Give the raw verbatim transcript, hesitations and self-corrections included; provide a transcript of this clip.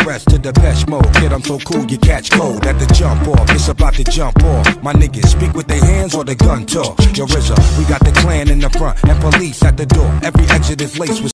rest to Depeche Mode. Kid, I'm so cool, you catch cold at the jump off. It's about to jump off. My niggas speak with their hands or the gun talk. Yo, R Z A, we got the clan in the front and police at the door. Every exit is laced with